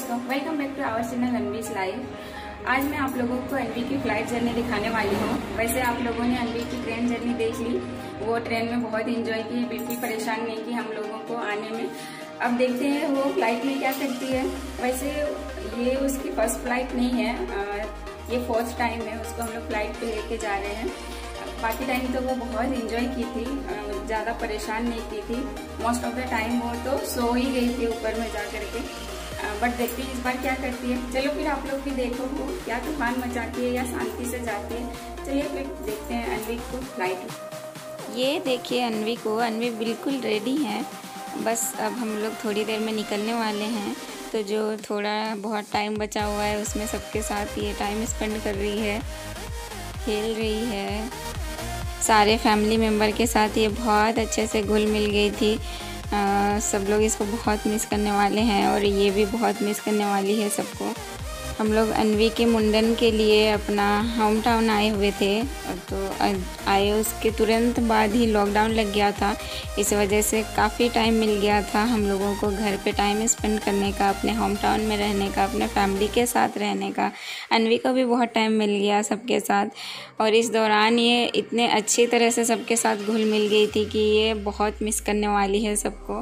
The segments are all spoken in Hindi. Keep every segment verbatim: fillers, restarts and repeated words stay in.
दोस्तों, welcome back to our channel अनवीज लाइव। आज मैं आप लोगों को अनवी की फ्लाइट जर्नी दिखाने वाली हूँ। वैसे आप लोगों ने अनवी की ट्रेन जर्नी देख ली, वो ट्रेन में बहुत एंजॉय की, बिल्कुल परेशान नहीं की हम लोगों को आने में। अब देखते हैं वो फ्लाइट में क्या करती है। वैसे ये उसकी फर्स्ट फ्लाइट नहीं है, ये फोर्थ टाइम है उसको हम लोग फ्लाइट पे लेके जा रहे हैं। बाकी टाइम तो वो बहुत एंजॉय की थी, ज़्यादा परेशान नहीं की थी। मोस्ट ऑफ द टाइम वो तो सो ही गई थी ऊपर में जा करके। बट देखती है इस बार क्या करती है। चलो फिर आप लोग भी देखो वो क्या तूफान मचाती है या शांति से जाती है। चलिए फिर देखते हैं अनवी को फ्लाइट। ये देखिए अनवी को, अनवी बिल्कुल रेडी है। बस अब हम लोग थोड़ी देर में निकलने वाले हैं, तो जो थोड़ा बहुत टाइम बचा हुआ है उसमें सबके साथ ये टाइम स्पेंड कर रही है, खेल रही है। सारे फैमिली मेम्बर के साथ ये बहुत अच्छे से घुल मिल गई थी। आ, सब लोग इसको बहुत मिस करने वाले हैं और ये भी बहुत मिस करने वाली है सबको। हम लोग अनवी के मुंडन के लिए अपना होम टाउन आए हुए थे, तो आए उसके तुरंत बाद ही लॉकडाउन लग गया था। इस वजह से काफ़ी टाइम मिल गया था हम लोगों को घर पे टाइम स्पेंड करने का, अपने होम टाउन में रहने का, अपने फैमिली के साथ रहने का। अनवी को भी बहुत टाइम मिल गया सबके साथ, और इस दौरान ये इतने अच्छी तरह से सबके साथ घुल मिल गई थी कि ये बहुत मिस करने वाली है सबको।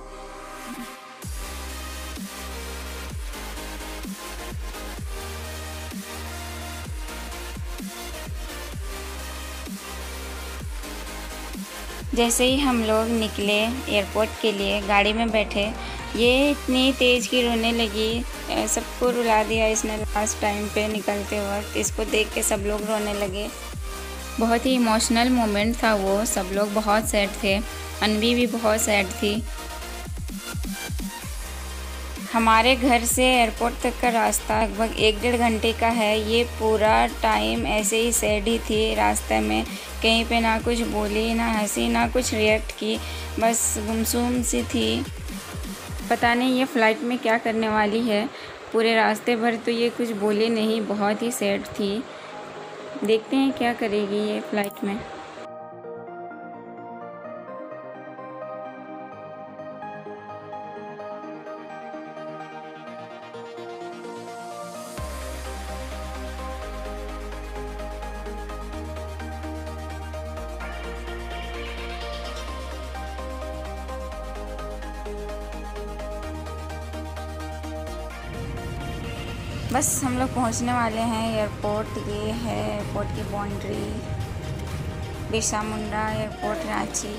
जैसे ही हम लोग निकले एयरपोर्ट के लिए, गाड़ी में बैठे, ये इतनी तेज़ की रोने लगी, सबको रुला दिया इसने लास्ट टाइम पे निकलते वक्त। इसको देख के सब लोग रोने लगे। बहुत ही इमोशनल मोमेंट था वो, सब लोग बहुत सैड थे, अनवी भी बहुत सैड थी। हमारे घर से एयरपोर्ट तक का रास्ता लगभग एक डेढ़ घंटे का है। ये पूरा टाइम ऐसे ही सैड ही थी रास्ते में, कहीं पे ना कुछ बोली, ना हंसी, ना कुछ रिएक्ट की, बस गुमसुम सी थी। पता नहीं ये फ़्लाइट में क्या करने वाली है। पूरे रास्ते भर तो ये कुछ बोली नहीं, बहुत ही सैड थी। देखते हैं क्या करेगी ये फ़्लाइट में। बस हम लोग पहुंचने वाले हैं एयरपोर्ट। ये है एयरपोर्ट की boundary, Birsa Munda airport Ranchi.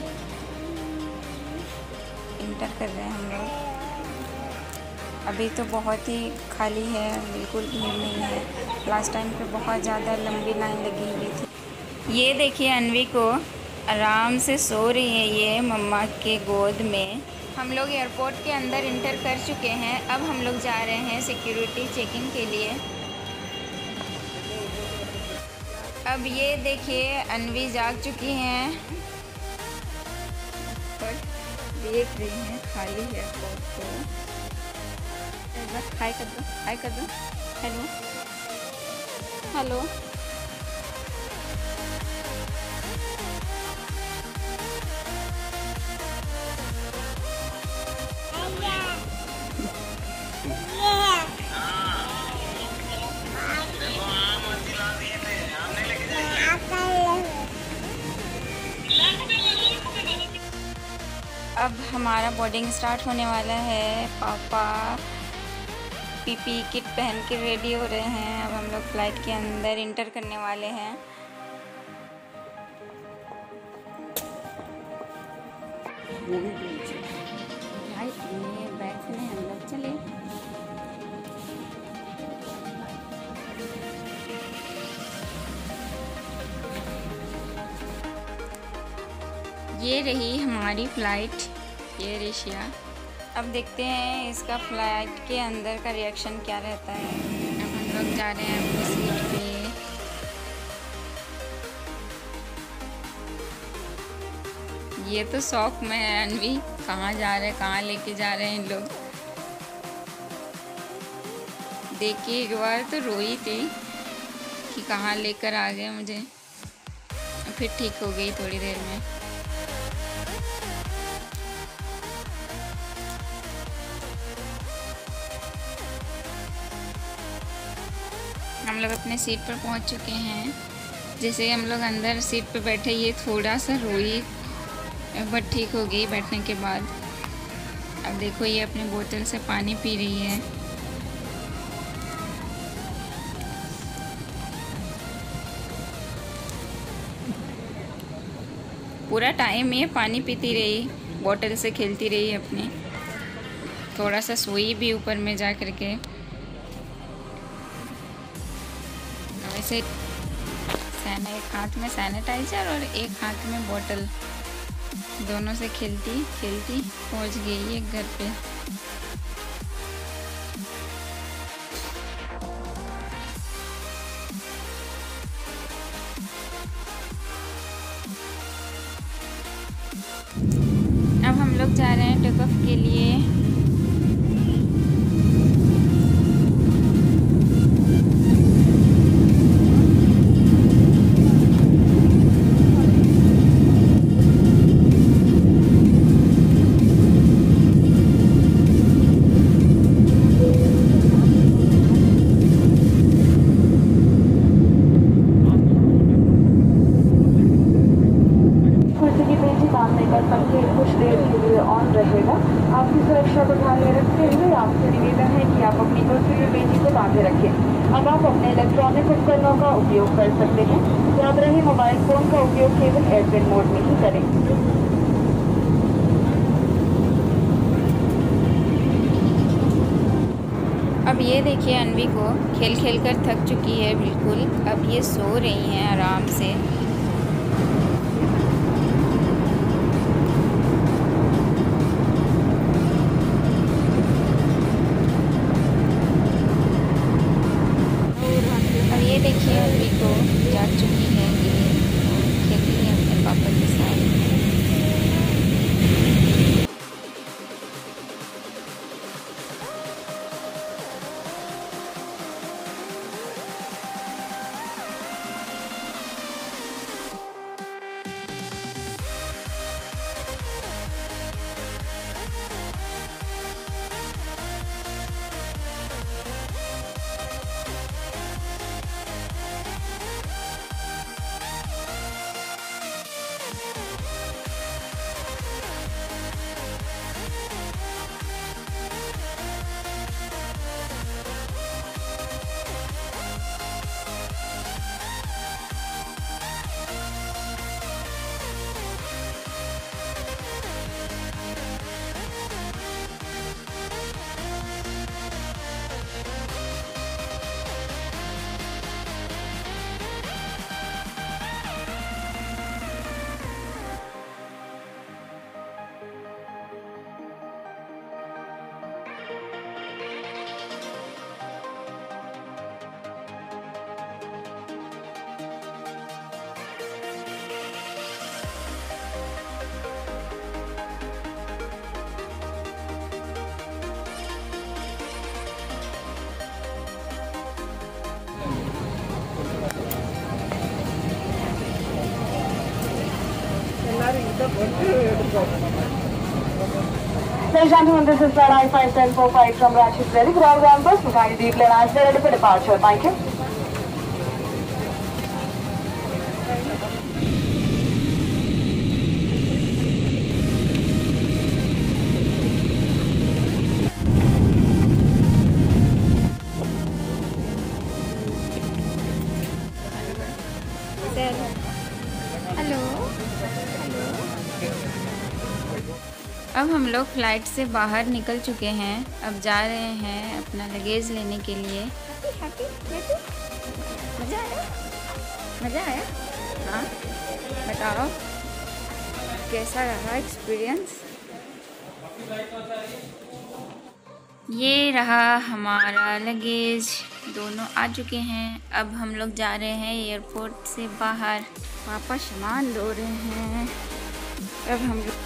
Enter कर रहे हैं हम लोग। अभी तो बहुत ही खाली है, बिल्कुल भीड़ नहीं है। लास्ट टाइम पे बहुत ज़्यादा लंबी लाइन लगी हुई थी। ये देखिए अनवी को आराम से सो रही है ये मम्मा के गोद में। हम लोग एयरपोर्ट के अंदर इंटर कर चुके हैं। अब हम लोग जा रहे हैं सिक्योरिटी चेकिंग के लिए। अब ये देखिए अनवी जाग चुकी हैं और देख रही हैं खाली एयरपोर्ट को। एक बार हाय कर दो, हाय कर दो, हेलो हेलो। अब हमारा बोर्डिंग स्टार्ट होने वाला है। पापा पीपी किट पहन के रेडी हो रहे हैं। अब हम लोग फ्लाइट के अंदर इंटर करने वाले हैं। फ्लाइट में बैठने हम लोग चले। ये रही हमारी फ़्लाइट, एयर एशिया। अब देखते हैं इसका फ़्लाइट के अंदर का रिएक्शन क्या रहता है। अब हम लोग जा रहे हैं अपनी सीट पे। ये तो शौक में है अनवी, कहाँ जा रहे हैं, कहाँ लेके जा रहे हैं इन लोग। देख के एक बार तो रोई थी कि कहाँ लेकर आ गए मुझे, फिर ठीक हो गई थोड़ी देर में। हम लोग अपने सीट पर पहुंच चुके हैं। जैसे हम लोग अंदर सीट पर बैठे, ये थोड़ा सा रोई बट ठीक हो गई बैठने के बाद। अब देखो ये अपनी बोतल से पानी पी रही है। पूरा टाइम ये पानी पीती रही, बोतल से खेलती रही अपनी। थोड़ा सा सोई भी ऊपर में जा कर के। वैसे एक हाथ में सैनिटाइजर और एक हाथ में बोतल, दोनों से खेलती खेलती पहुंच गई है घर पे। अब हम लोग जा रहे हैं टेक ऑफ के लिए। कुछ देर के लिए ऑन रहेगा। आपकी सुरक्षा को ध्यान में रखते हुए आपसे निवेदन है कि आप अपनी कुर्सी में बेटी को बांधे रखें। अब आप अपने इलेक्ट्रॉनिक उपकरणों का उपयोग कर सकते हैं। याद रहे मोबाइल फोन का उपयोग केवल एयरप्लेन मोड में ही करें। अब ये देखिए अन्वी को खेल खेल कर थक चुकी है बिल्कुल। अब ये सो रही हैं आराम से। अब ये देखिए अन्वी को जाग चुकी है, ये खेल रही है अपने पापा के साथ। Ladies and gentlemen, this is flight I five ten four five from Ranchi Delhi. Ground bus, Mumbai Deep Lane, as they ready for departure. Thank you. Hello hello. अब हम लोग फ़्लाइट से बाहर निकल चुके हैं। अब जा रहे हैं अपना लगेज लेने के लिए। हैप्पी हैप्पी मज़ा आया मज़ा आया हाँ, बताओ कैसा रहा एक्सपीरियंस। ये रहा हमारा लगेज, दोनों आ चुके हैं। अब हम लोग जा रहे हैं एयरपोर्ट से बाहर। पापा सामान ढो रहे हैं। अब हम लोग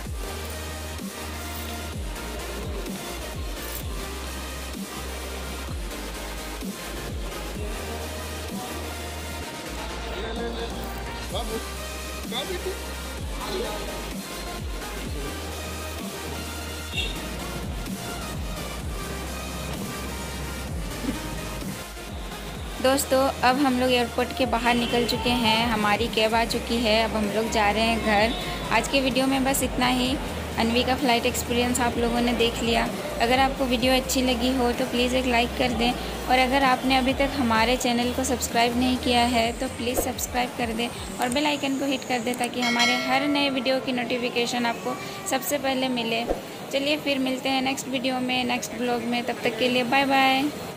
दोस्तों अब हम लोग एयरपोर्ट के बाहर निकल चुके हैं, हमारी कैब आ चुकी है। अब हम लोग जा रहे हैं घर। आज के वीडियो में बस इतना ही। अन्वी का फ़्लाइट एक्सपीरियंस आप लोगों ने देख लिया। अगर आपको वीडियो अच्छी लगी हो तो प्लीज़ एक लाइक कर दें, और अगर आपने अभी तक हमारे चैनल को सब्सक्राइब नहीं किया है तो प्लीज़ सब्सक्राइब कर दें और बेल आइकन को हिट कर दें, ताकि हमारे हर नए वीडियो की नोटिफिकेशन आपको सबसे पहले मिले। चलिए फिर मिलते हैं नेक्स्ट वीडियो में, नेक्स्ट ब्लॉग में। तब तक के लिए बाय बाय।